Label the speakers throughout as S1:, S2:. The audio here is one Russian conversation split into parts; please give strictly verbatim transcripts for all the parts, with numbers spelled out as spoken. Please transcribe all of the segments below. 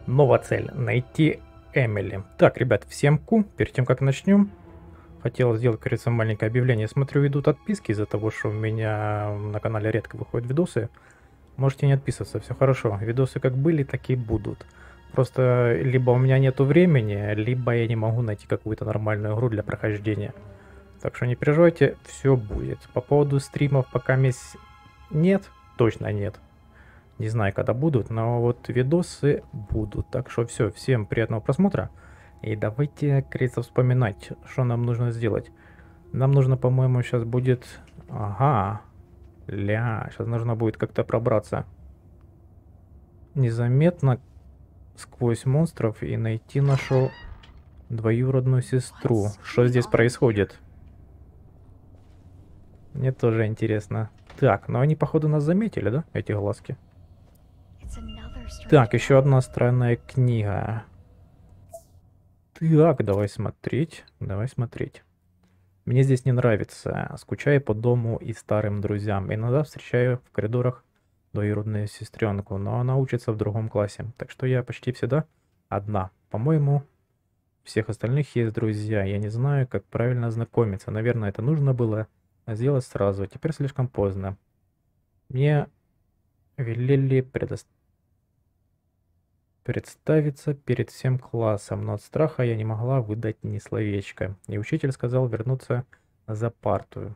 S1: Новая цель — найти Эмили. Так, ребят, всем ку. Перед тем, как начнем, хотел сделать, кажется, маленькое объявление. Смотрю, идут отписки из-за того, что у меня на канале редко выходят видосы. Можете не отписываться, все хорошо. Видосы как были, так и будут. Просто либо у меня нету времени, либо я не могу найти какую-то нормальную игру для прохождения. Так что не переживайте, все будет. По поводу стримов пока месяц нет, точно нет. Не знаю, когда будут, но вот видосы будут. Так что все, всем приятного просмотра. И давайте, кажется, вспоминать, что нам нужно сделать. Нам нужно, по-моему, сейчас будет... Ага. Ля, сейчас нужно будет как-то пробраться незаметно сквозь монстров и найти нашу двоюродную сестру. Что здесь происходит? Мне тоже интересно. Так, но они, походу, нас заметили, да? Эти глазки. Так, еще одна странная книга. Так, давай смотреть. Давай смотреть. Мне здесь не нравится. Скучаю по дому и старым друзьям. Иногда встречаю в коридорах двоюродную сестренку, но она учится в другом классе. Так что я почти всегда одна. По-моему, у всех остальных есть друзья. Я не знаю, как правильно знакомиться. Наверное, это нужно было сделать сразу. Теперь слишком поздно. Мне велели предоставить представиться перед всем классом, но от страха я не могла выдать ни словечко. И учитель сказал вернуться за парту.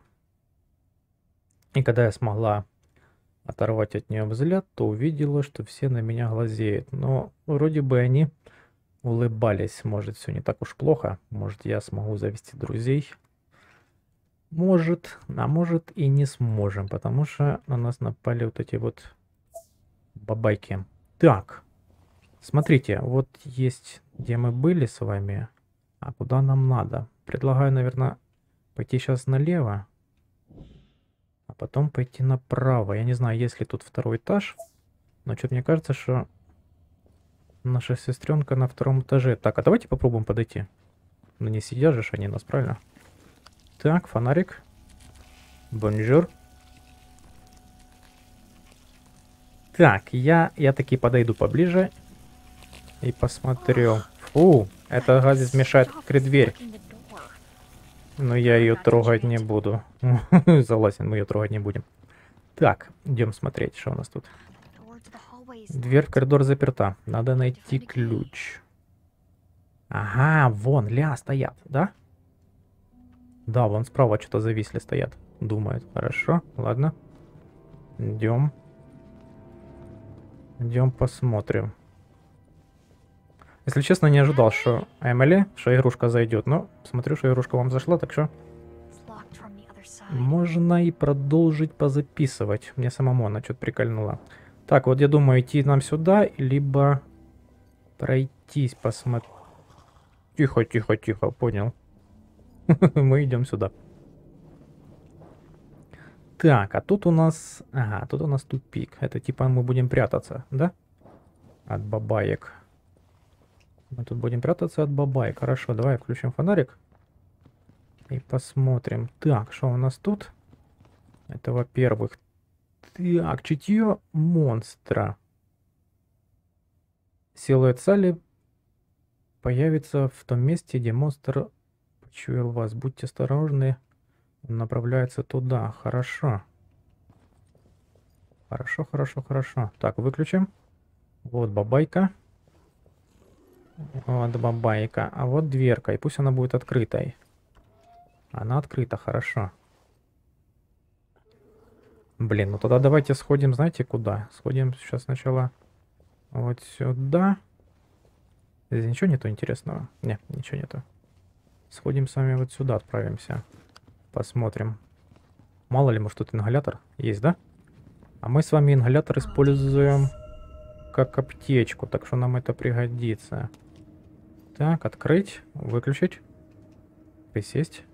S1: И когда я смогла оторвать от нее взгляд, то увидела, что все на меня глазеют. Но вроде бы они улыбались. Может, все не так уж плохо. Может, я смогу завести друзей. Может, а может и не сможем, потому что на нас напали вот эти вот бабайки. Так. Смотрите, вот есть, где мы были с вами, а куда нам надо. Предлагаю, наверное, пойти сейчас налево, а потом пойти направо. Я не знаю, есть ли тут второй этаж, но что-то мне кажется, что наша сестренка на втором этаже. Так, а давайте попробуем подойти. Ну не сидят же они нас, правильно? Так, фонарик. Бонжур. Так, я, я таки подойду поближе. И посмотрю. Фу, эта гадость мешает открыть дверь. Но я ее трогать не буду. Согласен, мы ее трогать не будем. Так, идем смотреть, что у нас тут. Дверь в коридор заперта. Надо найти ключ. Ага, вон, ля, стоят, да? Да, вон справа что-то зависли, стоят. Думают. Хорошо, ладно. Идем. Идем посмотрим. Если честно, не ожидал, что Эмили, что игрушка зайдет. Но смотрю, что игрушка вам зашла, так что можно и продолжить позаписывать. Мне самому она что-то прикольнула. Так, вот я думаю, идти нам сюда, либо пройтись, посмотреть. Тихо, тихо, тихо, понял. Мы идем сюда. Так, а тут у нас... Ага, тут у нас тупик. Это типа мы будем прятаться, да? От бабаек. Мы тут будем прятаться от бабай. Хорошо, давай включим фонарик. И посмотрим. Так, что у нас тут? Это, во-первых... Так, чутье монстра. Силуэт Салли появится в том месте, где монстр почуял вас. Будьте осторожны. Он направляется туда. Хорошо. Хорошо, хорошо, хорошо. Так, выключим. Вот бабайка. Вот бабайка. А вот дверка. И пусть она будет открытой. Она открыта, хорошо. Блин, ну тогда давайте сходим, знаете, куда? Сходим сейчас сначала вот сюда. Здесь ничего нету интересного? Не, ничего нету. Сходим с вами вот сюда, отправимся. Посмотрим. Мало ли, может тут ингалятор есть, да? А мы с вами ингалятор используем как аптечку, так что нам это пригодится. Так, открыть, выключить, присесть.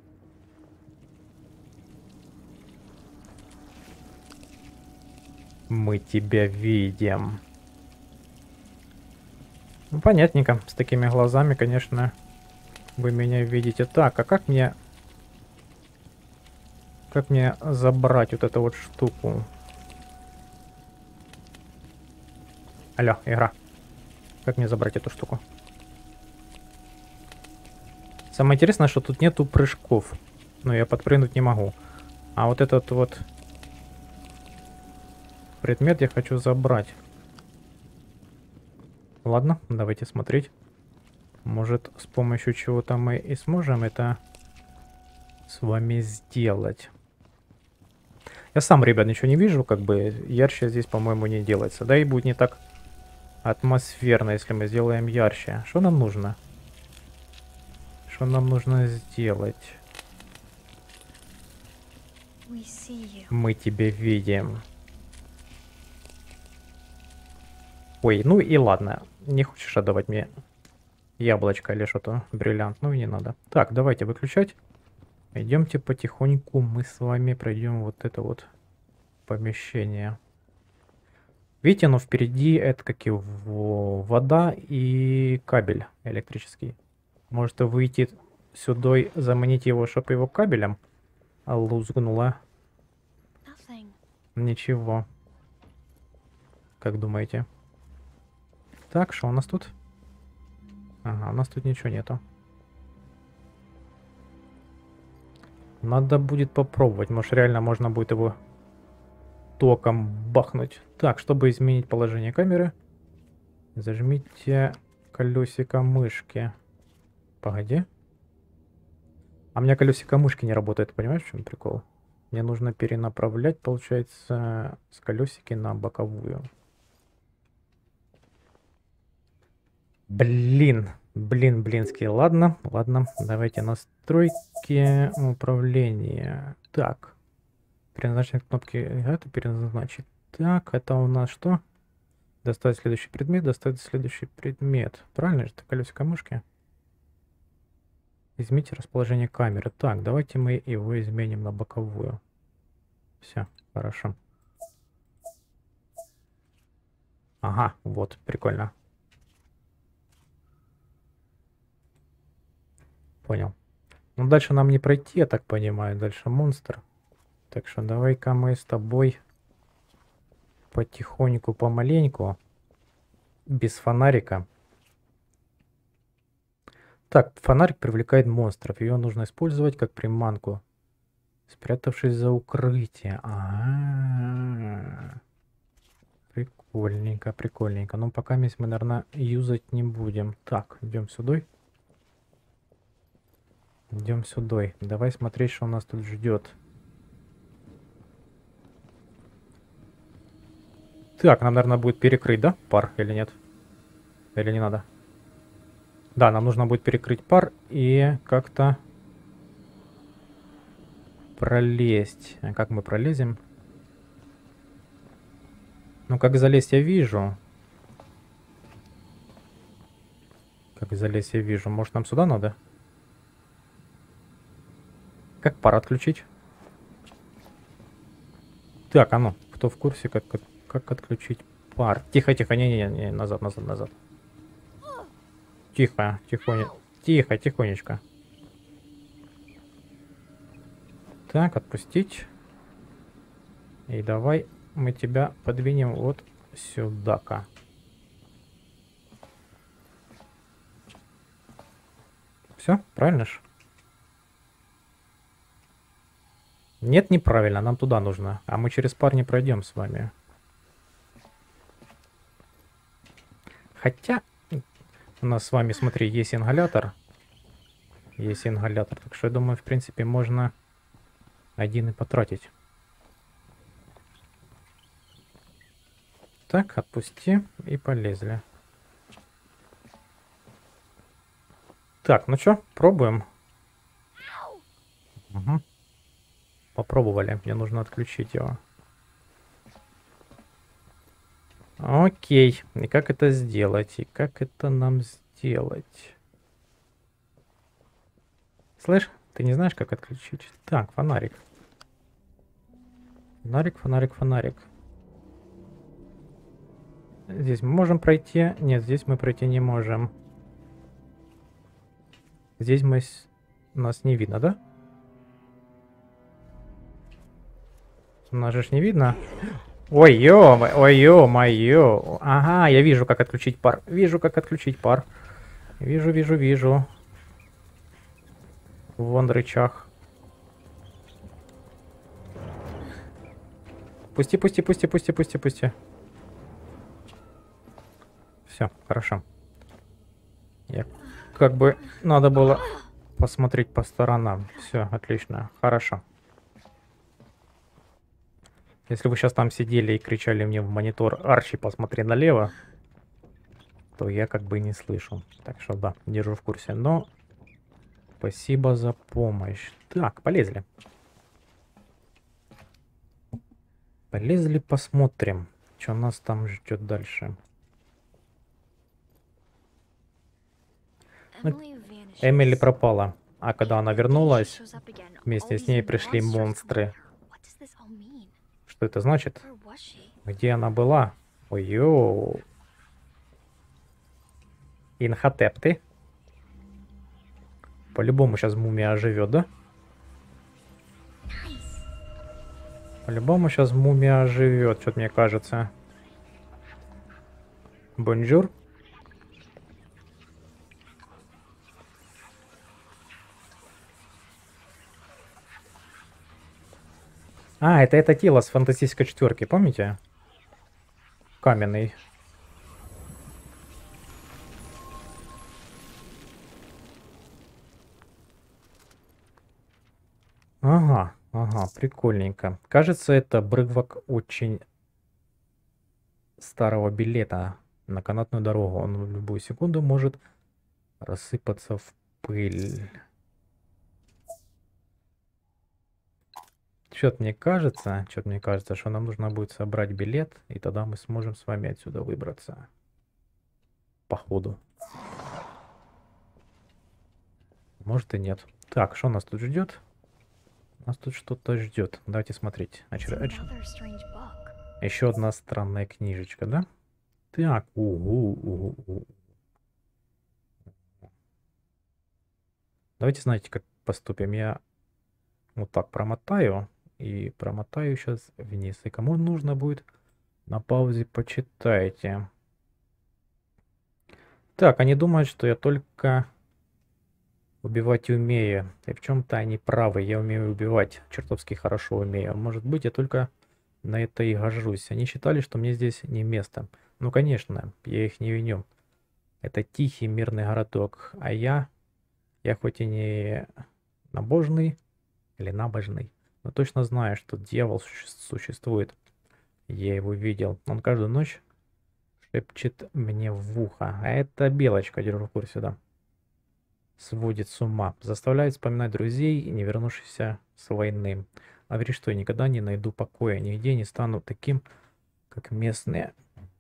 S1: Мы тебя видим. Ну, понятненько, с такими глазами, конечно, вы меня видите. Так, а как мне... Как мне забрать вот эту вот штуку? Алло, игра. Как мне забрать эту штуку? Самое интересное, что тут нету прыжков. Но я подпрыгнуть не могу. А вот этот вот предмет я хочу забрать. Ладно, давайте смотреть. Может, с помощью чего-то мы и сможем это с вами сделать. Я сам, ребят, ничего не вижу, как бы ярче здесь, по-моему, не делается. Да и будет не так атмосферно, если мы сделаем ярче. Что нам нужно? Что нам нужно сделать? Мы тебя видим. Ой, ну и ладно. Не хочешь отдавать мне яблочко или что-то бриллиант? Ну и не надо. Так, давайте выключать. Идемте потихоньку. Мы с вами пройдем вот это вот помещение. Видите, но впереди это как и вода и кабель электрический. Может выйти сюда, заманить его, чтобы его кабелем лузгнуло? Ничего. Как думаете? Так, что у нас тут? Ага, у нас тут ничего нету. Надо будет попробовать. Может, реально можно будет его током бахнуть. Так, чтобы изменить положение камеры, зажмите колесико мышки. Погоди. А у меня колесико мышки не работает, понимаешь, в чем прикол? Мне нужно перенаправлять, получается, с колесики на боковую. Блин, блин, блинский. Ладно, ладно, давайте настройки управления. Так, переназначение кнопки, это переназначить. Так, это у нас что? Достать следующий предмет, достать следующий предмет. Правильно же, это колесико мышки? Измените расположение камеры. Так, давайте мы его изменим на боковую. Все, хорошо. Ага, вот, прикольно. Понял. Ну, дальше нам не пройти, я так понимаю. Дальше монстр. Так что давай-ка мы с тобой потихоньку, помаленьку, без фонарика. Так, фонарик привлекает монстров. Ее нужно использовать как приманку, спрятавшись за укрытие. А-а-а. Прикольненько, прикольненько. Но пока мы, наверное, юзать не будем. Так, идем сюда. Идем сюда. Давай смотреть, что у нас тут ждет. Так, нам, наверное, будет перекрыть, да, пар или нет? Или не надо? Да, нам нужно будет перекрыть пар и как-то пролезть. А как мы пролезем? Ну, как залезть я вижу. Как залезть я вижу. Может, нам сюда надо? Как пар отключить? Так, а ну, кто в курсе, как, как, как отключить пар? Тихо, тихо, не-не-не, назад, назад, назад. Тихо, тихонечко. Тихо, тихонечко. Так, отпустить. И давай мы тебя подвинем вот сюда-ка. Все, правильно ж? Нет, неправильно, нам туда нужно. А мы через пар не пройдем с вами. Хотя... У нас с вами, смотри, есть ингалятор. Есть ингалятор. Так что я думаю, в принципе, можно один и потратить. Так, отпусти и полезли. Так, ну что, пробуем. Угу. Попробовали. Мне нужно отключить его. Окей. И как это сделать? И как это нам сделать? Слышь, ты не знаешь, как отключить? Так, фонарик. Фонарик, фонарик, фонарик. Здесь мы можем пройти. Нет, здесь мы пройти не можем. Здесь мы... Нас не видно, да? Нас же ж не видно. Ой, ё, ой, ё-моё. Ага, я вижу, как отключить пар. Вижу, как отключить пар. Вижу, вижу, вижу. Вон рычаг. Пусти, пусти, пусти, пусти, пусти, пусти. Все, хорошо. Я как бы надо было посмотреть по сторонам. Все, отлично, хорошо. Если вы сейчас там сидели и кричали мне в монитор: Арчи, посмотри налево, то я как бы не слышу. Так что да, держу в курсе. Но спасибо за помощь. Так, полезли. Полезли, посмотрим, что нас там ждет дальше. Ну, Эмили пропала, а когда она вернулась, вместе с ней пришли монстры. Что это значит? Где она была? Ой-ё. Инхотеп ты? По-любому сейчас мумия оживет, да? По-любому сейчас мумия оживет, что-то мне кажется. Бонжур. А, это это тело с фантастической четверки, помните? Каменный. Ага, ага, прикольненько. Кажется, это обрывок очень старого билета на канатную дорогу. Он в любую секунду может рассыпаться в пыль. Что-то мне кажется, что-то мне кажется, что нам нужно будет собрать билет, и тогда мы сможем с вами отсюда выбраться. Походу. Может и нет. Так, что нас тут ждет? Нас тут что-то ждет. Давайте смотреть. Очер... Очер... Еще одна странная книжечка, да? Так, угу, угу, угу. Давайте, знаете, как поступим. Я вот так промотаю. И промотаю сейчас вниз. И кому нужно будет, на паузе почитайте. Так, они думают, что я только убивать умею. И в чем-то они правы. Я умею убивать. Чертовски хорошо умею. Может быть, я только на это и гожусь. Они считали, что мне здесь не место. Ну, конечно, я их не виню. Это тихий мирный городок. А я... Я хоть и не набожный или набожный, но точно знаю, что дьявол существует. Я его видел. Он каждую ночь шепчет мне в ухо. А это белочка, держу в курсе, да. Сводит с ума. Заставляет вспоминать друзей, не вернувшихся с войны. А говорит, что я никогда не найду покоя, нигде не стану таким, как местные.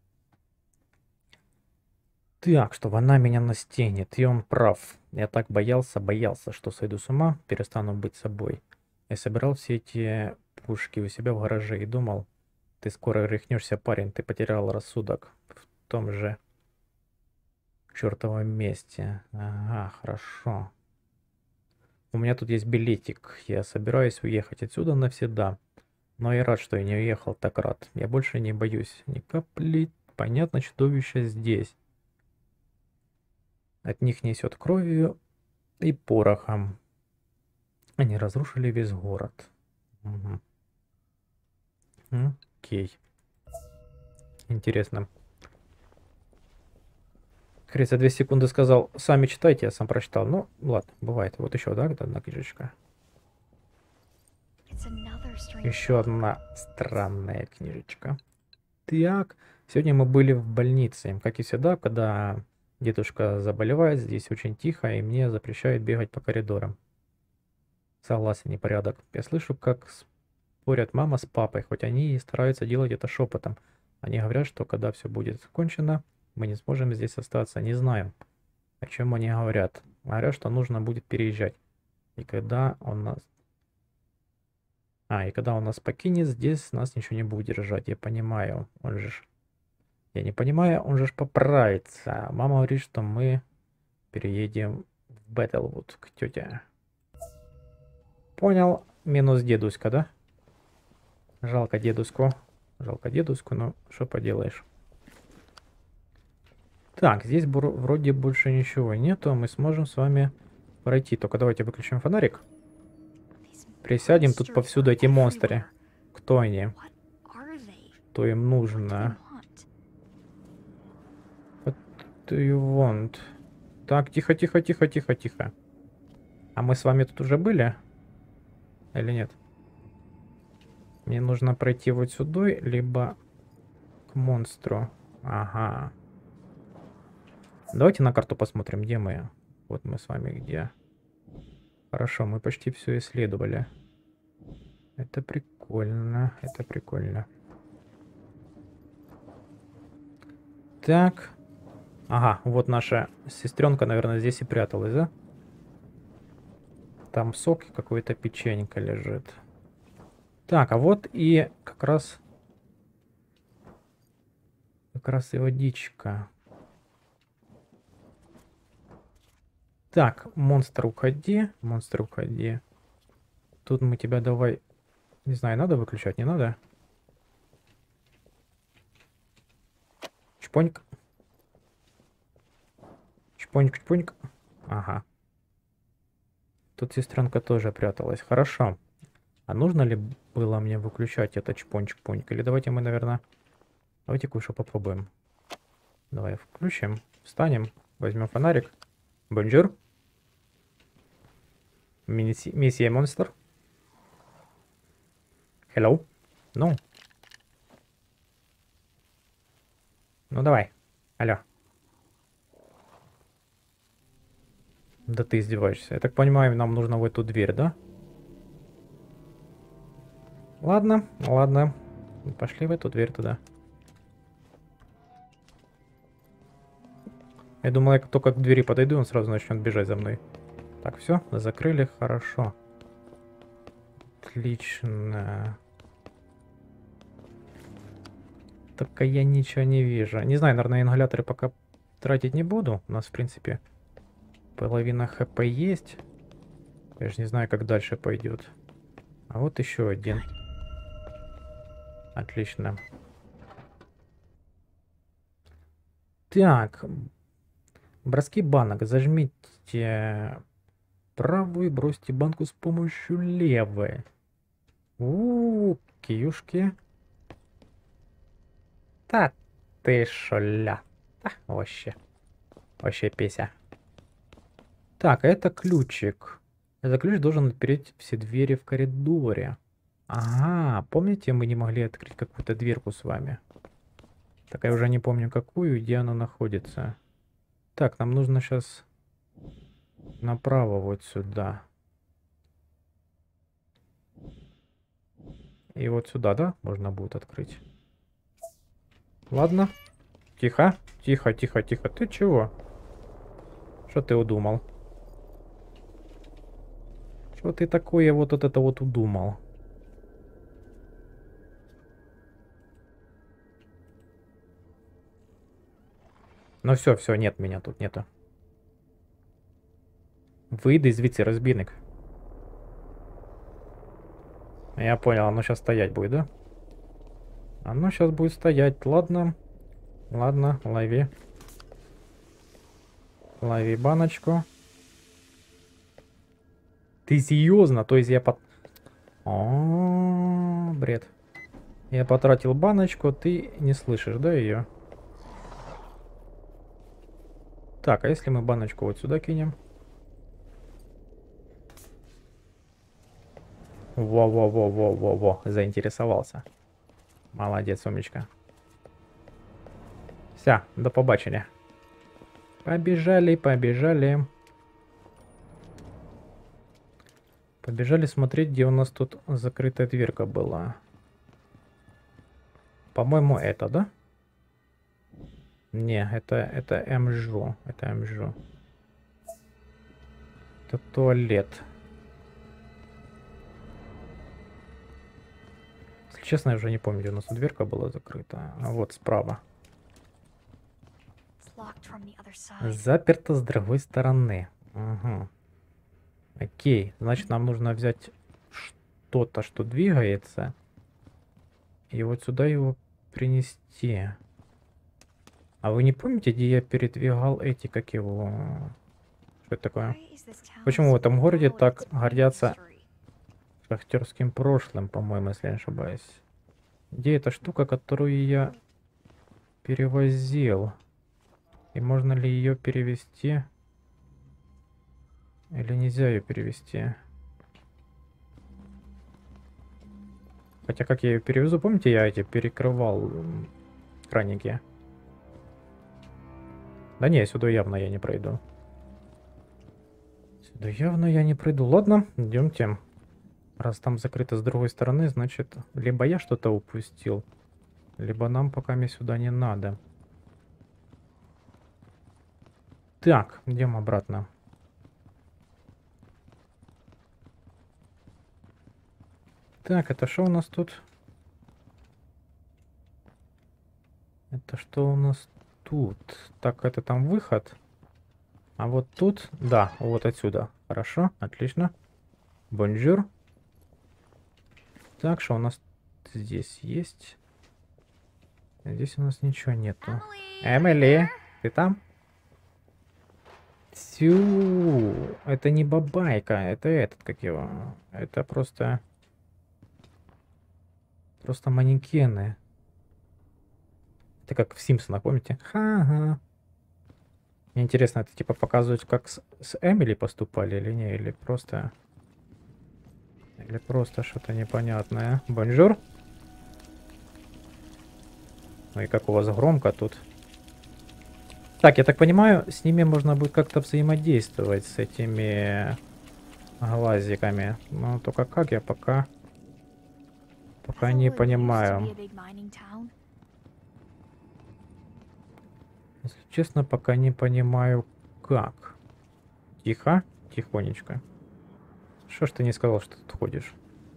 S1: Так, чтобы она меня настигнет, и он прав. Я так боялся, боялся, что сойду с ума, перестану быть собой. Я собирал все эти пушки у себя в гараже и думал, ты скоро рехнешься, парень, ты потерял рассудок в том же чертовом месте. Ага, хорошо. У меня тут есть билетик, я собираюсь уехать отсюда навсегда. Но я рад, что я не уехал, так рад. Я больше не боюсь ни капли. Понятно, чудовище здесь. От них несет кровью и порохом. Они разрушили весь город. Угу. Окей. Интересно. Крис, за две секунды сказал, сами читайте, я сам прочитал. Ну, ладно, бывает. Вот еще, да, одна книжечка. Еще одна странная книжечка. Так, сегодня мы были в больнице. Как и всегда, когда дедушка заболевает, здесь очень тихо, и мне запрещают бегать по коридорам. Согласен, непорядок. Я слышу, как спорят мама с папой, хоть они и стараются делать это шепотом. Они говорят, что когда все будет кончено, мы не сможем здесь остаться. Не знаю, о чем они говорят. Говорят, что нужно будет переезжать. И когда он нас... А, и когда он нас покинет, здесь нас ничего не будет держать. Я понимаю, он же... Я не понимаю, он же поправится. Мама говорит, что мы переедем в Бэтлвуд к тете. Понял. Минус дедуська, да? Жалко дедушку. Жалко дедушку, но что поделаешь. Так, здесь вроде больше ничего нету. Мы сможем с вами пройти. Только давайте выключим фонарик. Присядем, тут повсюду эти монстры. Кто они? Что им нужно? What do you want? Так, тихо, тихо, тихо, тихо, тихо. А мы с вами тут уже были? Или нет? Мне нужно пройти вот сюда, либо к монстру. Ага. Давайте на карту посмотрим, где мы. Вот мы с вами где. Хорошо, мы почти все исследовали. Это прикольно, это прикольно. Так. Ага, вот наша сестренка, наверное, здесь и пряталась, да? Там сок и какой-то печенька лежит. Так, а вот и как раз... Как раз и водичка. Так, монстр, уходи. Монстр, уходи. Тут мы тебя давай... Не знаю, надо выключать, не надо? Чпоньк. Чпоньк, чпоньк. Ага. Тут сестренка тоже пряталась. Хорошо. А нужно ли было мне выключать это чпонь-чпоньк? Или давайте мы, наверное... Давайте кое-что попробуем. Давай включим. Встанем. Возьмем фонарик. Бонжур. Месье монстр. Hello. Ну. Ну давай. Алло. Да ты издеваешься. Я так понимаю, нам нужно в эту дверь, да? Ладно, ладно. Пошли в эту дверь туда. Я думал, я только к двери подойду, он сразу начнет бежать за мной. Так, все, закрыли, хорошо. Отлично. Только я ничего не вижу. Не знаю, наверное, ингаляторы пока тратить не буду. У нас, в принципе, половина хп есть. Я же не знаю, как дальше пойдет. А вот еще один. Отлично. Так. Броски банок. Зажмите правую и бросьте банку с помощью левой. У-у-у, киюшки. Да ты шоля. А, вообще. Вообще песя. Так, это ключик. Этот ключ должен отпереть все двери в коридоре. Ага, помните, мы не могли открыть какую-то дверку с вами? Так, я уже не помню какую, где она находится. Так, нам нужно сейчас направо вот сюда. И вот сюда, да, можно будет открыть. Ладно. Тихо, тихо, тихо, тихо. Ты чего? Что ты удумал? Что ты такое вот, вот это вот удумал? Ну все, все, нет меня тут, нету. Выйди звідси, розбійник. Я понял, оно сейчас стоять будет, да? Оно сейчас будет стоять, ладно. Ладно, лови. Лови баночку. Ты серьезно? То есть я под... О, бред. Я потратил баночку, ты не слышишь, да, ее? Так, а если мы баночку вот сюда кинем? Во-во-во-во-во-во, заинтересовался. Молодец, умничка. Все, до побачення. Побежали, побежали. Побежали смотреть, где у нас тут закрытая дверка была. По-моему, это, да? Не, это, это МЖ. Это МЖ. Это туалет. Если честно, я уже не помню, где у нас дверка была закрыта. А вот справа. Заперто с другой стороны. Угу. Окей, значит, нам нужно взять что-то, что двигается. и вот сюда его принести. А вы не помните, где я передвигал эти, как его... Что это такое? Почему в этом городе так гордятся шахтерским прошлым, по-моему, если я не ошибаюсь? Где эта штука, которую я перевозил? И можно ли ее перевести? Или нельзя ее перевести? Хотя как я ее перевезу? Помните, я эти перекрывал краники? Да не, сюда явно я не пройду. Сюда явно я не пройду. Ладно, идемте. Раз там закрыто с другой стороны, значит, либо я что-то упустил, либо нам пока мне сюда не надо. Так, идем обратно. Так, это что у нас тут? Это что у нас тут? Так, это там выход. А вот тут, да, вот отсюда. Хорошо, отлично. Бонжур. Так, что у нас здесь есть? Здесь у нас ничего нету. Эмили, ты там? Тю, это не бабайка, это этот, как его. Это просто... Просто манекены. Это как в Симпсонах, помните? Ха-ха. Мне интересно, это типа показывать, как с, с Эмили поступали или не, или просто... Или просто что-то непонятное. Бонжур. Ну и как у вас громко тут. Так, я так понимаю, с ними можно будет как-то взаимодействовать, с этими глазиками. Но только как я пока... Пока не понимаю. Если честно, пока не понимаю, как. Тихо, тихонечко. Что ж ты не сказал, что тут ходишь?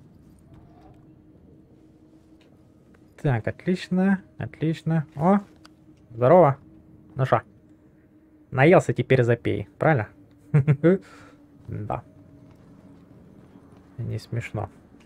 S1: Так, отлично, отлично. О, здорово. Ну шо, наелся, теперь запей, правильно? Да. Не смешно.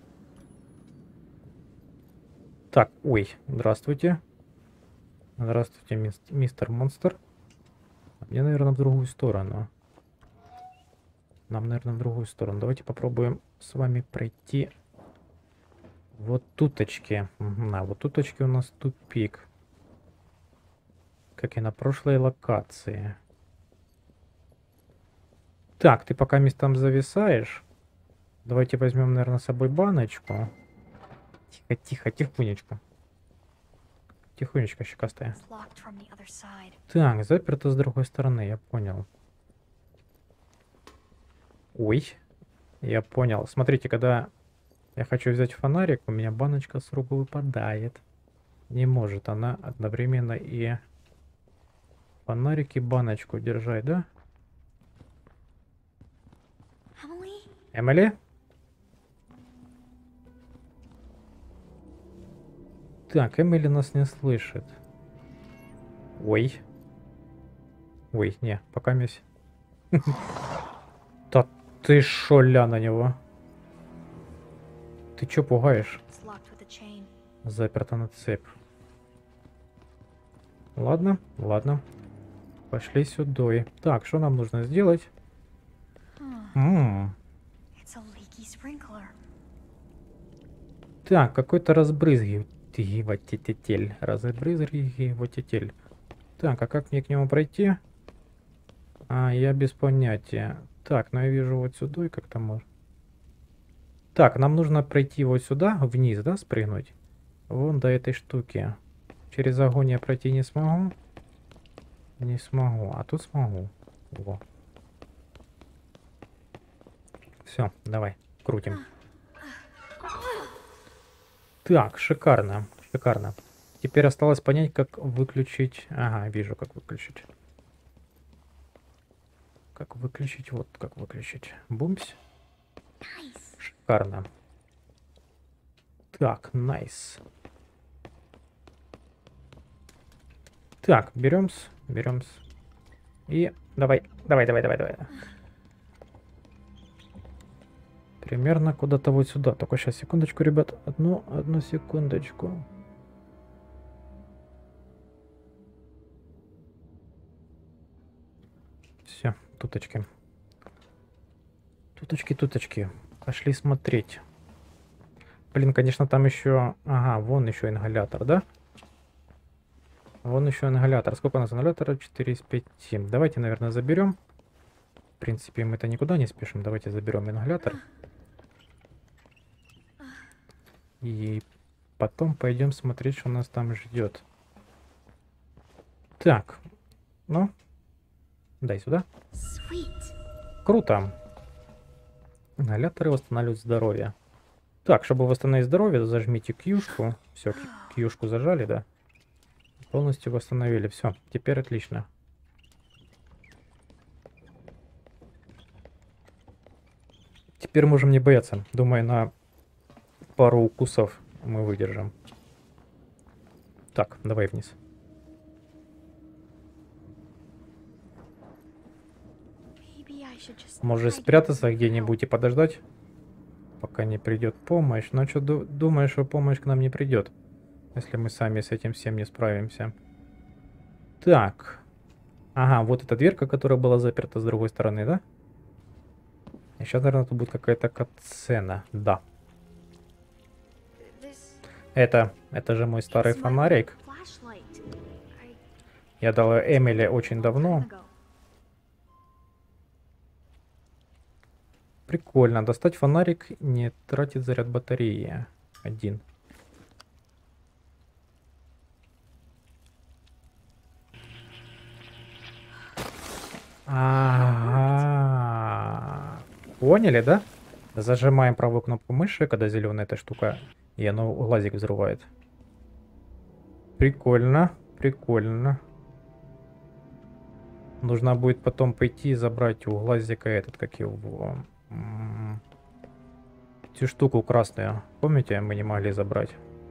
S1: Так, ой, здравствуйте. Здравствуйте, мис мистер Монстр. Мне, наверное, в другую сторону. Нам, наверное, в другую сторону. Давайте попробуем с вами пройти вот туточки. Угу, а вот туточки у нас тупик. Как и на прошлой локации. Так, ты пока местом зависаешь. Давайте возьмем, наверное, с собой баночку. Тихо, тихо, тихонечко. Тихонечко, щекастая. Так, заперто с другой стороны, я понял. Ой, я понял. Смотрите, когда я хочу взять фонарик, у меня баночка с рук выпадает. Не может она одновременно и фонарик и баночку держать, да? Эмили? Так, Эмили нас не слышит. Ой. Ой, не, пока месь. Да ты шо, ля на него? Ты чё пугаешь? Заперто на цепь. Ладно, ладно. Пошли сюда. Так, что нам нужно сделать? М-м. Так, какой-то разбрызгиватель. Разбрызгиватель. Так, а как мне к нему пройти? А, я без понятия. Так, ну я вижу вот сюда и как-то можно. Так, нам нужно пройти вот сюда, вниз, да, спрыгнуть? Вон до этой штуки. Через огонь я пройти не смогу. Не смогу, а тут смогу. Во. Все, давай, крутим. Так, шикарно, шикарно. Теперь осталось понять, как выключить... Ага, вижу, как выключить. Как выключить, вот как выключить. Бумс. Шикарно. Так, найс. Так, берем-с, берем-с. И давай, давай, давай, давай, давай. Примерно куда-то вот сюда. Только сейчас, секундочку, ребят. Одну, одну секундочку. Туточки. Туточки, туточки. Пошли смотреть. Блин, конечно, там еще... Ага, вон еще ингалятор, да? Вон еще ингалятор. Сколько у нас ингалятора? четыре из пяти. Давайте, наверное, заберем. В принципе, мы-то никуда не спешим. Давайте заберем ингалятор. И потом пойдем смотреть, что нас там ждет. Так. Ну. Дай сюда. Круто. Ингаляторы восстанавливают здоровье. Так, чтобы восстановить здоровье, зажмите Q-шку. Все, Q-шку зажали, да? Полностью восстановили. Все, теперь отлично. Теперь можем не бояться. Думаю, на пару укусов мы выдержим. Так, давай вниз. Может спрятаться где-нибудь и подождать, пока не придет помощь. Но что думаешь, что помощь к нам не придет, если мы сами с этим всем не справимся. Так. Ага, вот эта дверка, которая была заперта с другой стороны, да? И сейчас, наверное, тут будет какая-то катсцена. Да. Это, это же мой старый фонарик. Я дал Эмили очень давно. Прикольно. Достать фонарик не тратит заряд батареи. Один. Ага. Поняли, да? Зажимаем правую кнопку мыши, когда зеленая эта штука, и оно глазик взрывает. Прикольно, прикольно. Нужно будет потом пойти и забрать у глазика этот, как его... Эту штуку красную. Помните, мы не могли забрать?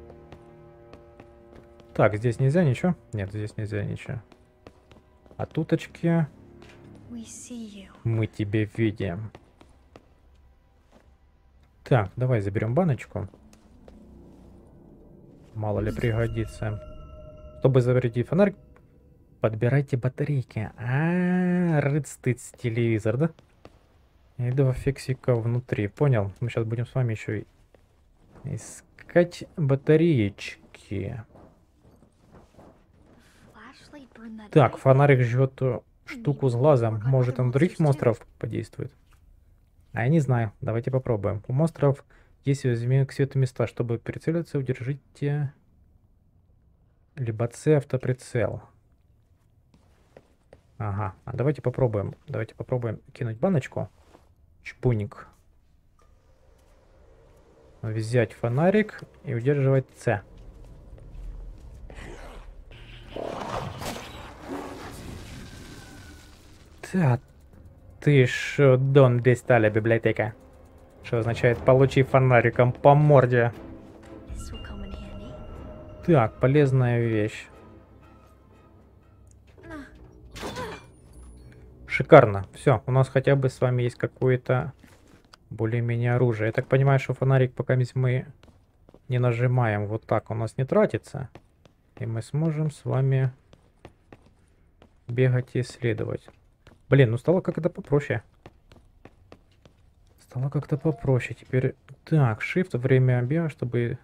S1: Так, здесь нельзя ничего? Нет, здесь нельзя ничего. А туточки... Мы тебя видим. Так, давай заберем баночку. Мало ли пригодится. Чтобы зарядить фонарик, подбирайте батарейки. А, рыц-тыц телевизор, да? И два фиксика внутри. Понял. Мы сейчас будем с вами еще искать батареечки. Так, фонарик жжет штуку с глазом. Может, он других монстров подействует? А я не знаю. Давайте попробуем. У монстров есть изменения к свету места. Чтобы прицелиться, удержите либо C автоприцел. Ага. А давайте попробуем. Давайте попробуем кинуть баночку. Чпуник. Взять фонарик и удерживать C. Да, ты шо, дон бесталя библиотека. Что означает получи фонариком по морде. Так, полезная вещь. Шикарно. Все, у нас хотя бы с вами есть какое-то более-менее оружие. Я так понимаю, что фонарик, пока мы не нажимаем вот так, у нас не тратится. И мы сможем с вами бегать и исследовать. Блин, ну стало как-то попроще. Стало как-то попроще. Теперь... Так, shift, время бега, чтобы...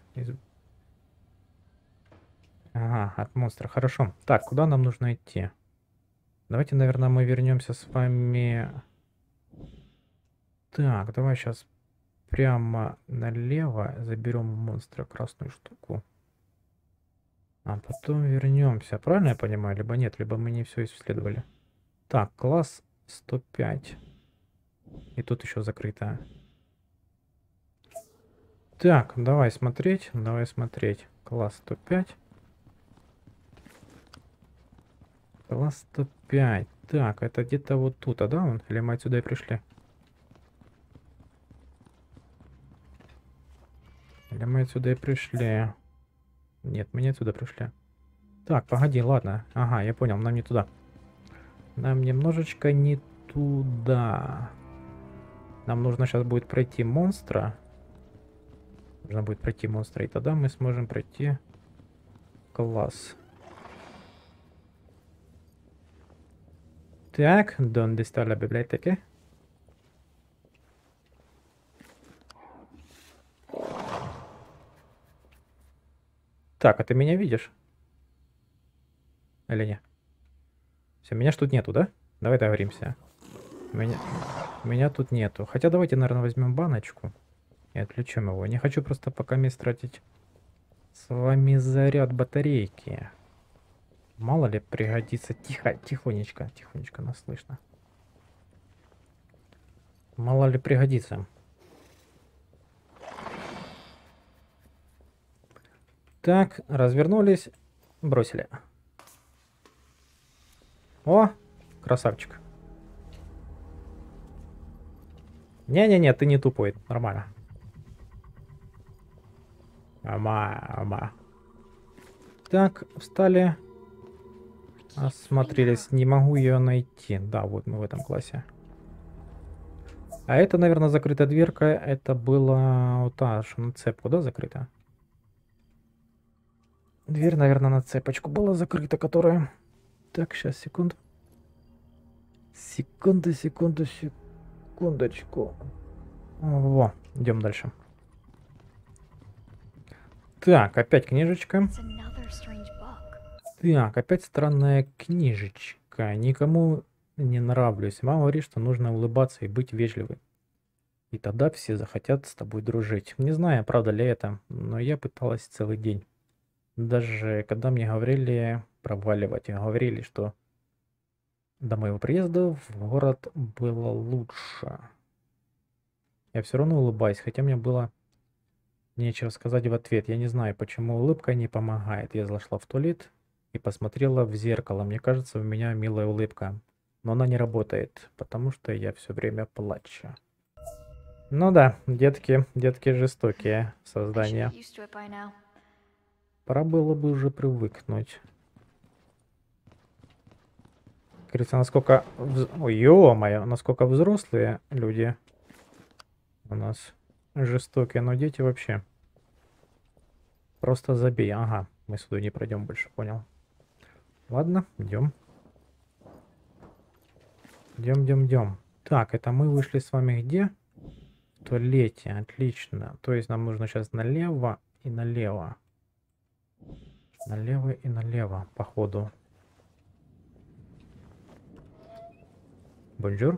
S1: Ага, от монстра. Хорошо. Так, куда нам нужно идти? Давайте, наверное, мы вернемся с вами... Так, давай сейчас прямо налево заберем у монстра красную штуку. А потом вернемся. Правильно я понимаю? Либо нет, либо мы не все исследовали. Так, класс сто пять. И тут еще закрыто. Так, давай смотреть. Давай смотреть. Класс сто пять. Класс сто пять. Так, это где-то вот тут, а да? Он? Или мы отсюда и пришли? Или мы отсюда и пришли? Нет, мы не отсюда пришли. Так, погоди, ладно. Ага, я понял, нам не туда. Нам немножечко не туда. Нам нужно сейчас будет пройти монстра. Нужно будет пройти монстра, и тогда мы сможем пройти класс. Так, ¿dónde está la библиотека? Так, а ты меня видишь? Или нет? Все, меня ж тут нету, да? Давай договоримся. Меня, меня тут нету. Хотя давайте, наверное, возьмем баночку и отключим его. Не хочу просто пока месяц тратить с вами заряд батарейки. Мало ли пригодится. Тихо, тихонечко, тихонечко, нас слышно. Мало ли пригодится. Так, развернулись, бросили. О, красавчик. Не-не-не, ты не тупой, нормально. Ама, ама. Так, встали. Осмотрелись. Не могу ее найти. Да, вот мы в этом классе. А это, наверное, закрытая дверка. Это было вот та, что на цепку, да, закрыта? Дверь, наверное, на цепочку была закрыта, которая... Так, сейчас, секунду. Секунду, секунду, секундочку. Во, идем дальше. Так, опять книжечка. Так, опять странная книжечка. Никому не нравлюсь. Мама говорит, что нужно улыбаться и быть вежливой. И тогда все захотят с тобой дружить. Не знаю, правда ли это, но я пыталась целый день. Даже когда мне говорили проваливать, говорили, что до моего приезда в город было лучше. Я все равно улыбаюсь, хотя мне было нечего сказать в ответ. Я не знаю, почему улыбка не помогает. Я зашла в туалет и посмотрела в зеркало. Мне кажется, у меня милая улыбка. Но она не работает, потому что я все время плачу. Ну да, детки, детки жестокие создания. Пора было бы уже привыкнуть. Говорится, насколько... Вз... Ой, ё-моё, насколько взрослые люди у нас жестокие, но дети вообще. Просто забей. Ага, мы сюда не пройдем больше, понял. Ладно, идем. Идем, идем, идем. Так, это мы вышли с вами где? В туалете, отлично. То есть нам нужно сейчас налево и налево. Налево и налево, походу. Бонжур.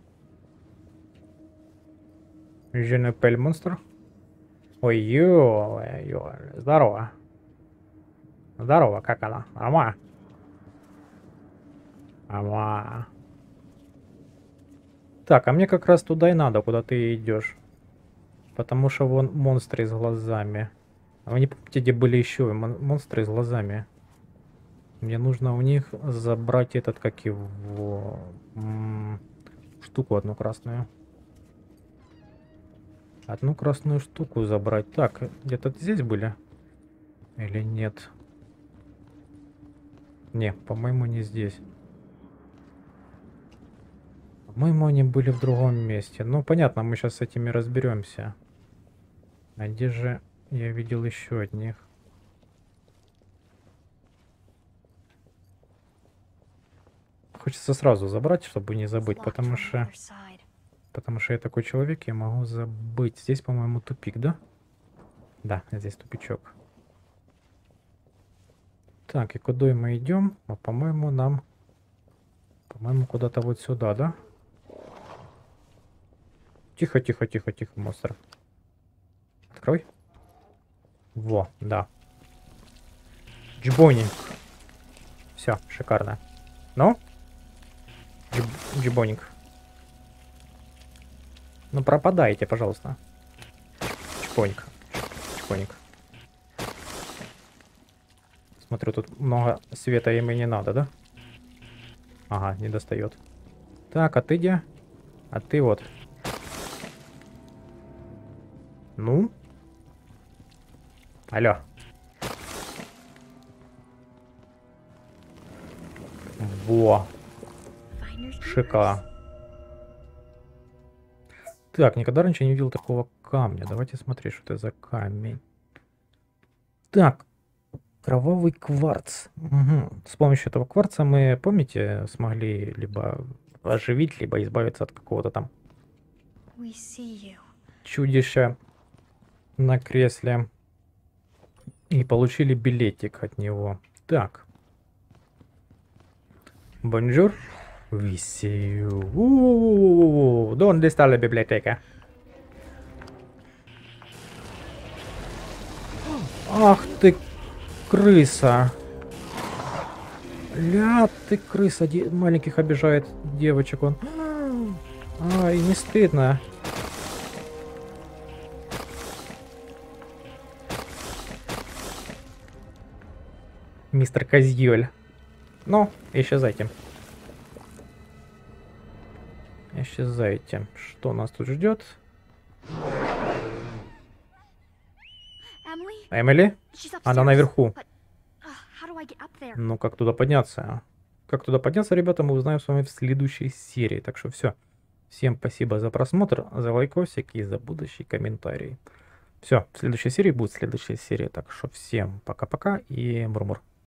S1: Je n'appelle монстр. Ой, ё, ё, здорово. Здорово, как она? Ама. Ама. Так, а мне как раз туда и надо, куда ты идешь. Потому что вон монстры с глазами. А вы не помните, где были еще мон монстры с глазами? Мне нужно у них забрать этот, как его... М -м, штуку одну красную. Одну красную штуку забрать. Так, где-то здесь были? Или нет? Не, по-моему, не здесь. По-моему, они были в другом месте. Ну, понятно, мы сейчас с этими разберемся. А где же я видел еще одних? Хочется сразу забрать, чтобы не забыть, потому что... Потому что я такой человек, я могу забыть. Здесь, по-моему, тупик, да? Да, здесь тупичок. Так, и куда мы идем? А, по-моему, нам... По-моему, куда-то вот сюда, да? Тихо, тихо, тихо, тихо, монстр. Открой. Во, да. Джибони. Все, шикарно. Ну? Джиб... Джибоник. Ну, пропадайте, пожалуйста. Чпоник. Чпоник. Смотрю, тут много света им и не надо, да? Ага, не достает. Так, а ты где? А ты вот. Ну? Алло. Во. Шикарно. Так, никогда раньше не видел такого камня. Давайте смотреть, что это за камень. Так, кровавый кварц. Угу. С помощью этого кварца мы, помните, смогли либо оживить, либо избавиться от какого-то там чудища на кресле. И получили билетик от него. Так. Бонжур. We see you. Ooh, ¿dónde está la biblioteca? Ах ты, крыса. Ля ты, крыса. Де маленьких обижает девочек он. Ай, не стыдно. Мистер Козьёль. Ну, исчезайте. Исчезайте. Что нас тут ждет? Эмили? Она наверху. Ну, как туда подняться? Как туда подняться, ребята, мы узнаем с вами в следующей серии. Так что все. Всем спасибо за просмотр, за лайкосик и за будущий комментарий. Все, в следующей серии будет следующая серия. Так что всем пока-пока и мур-мур.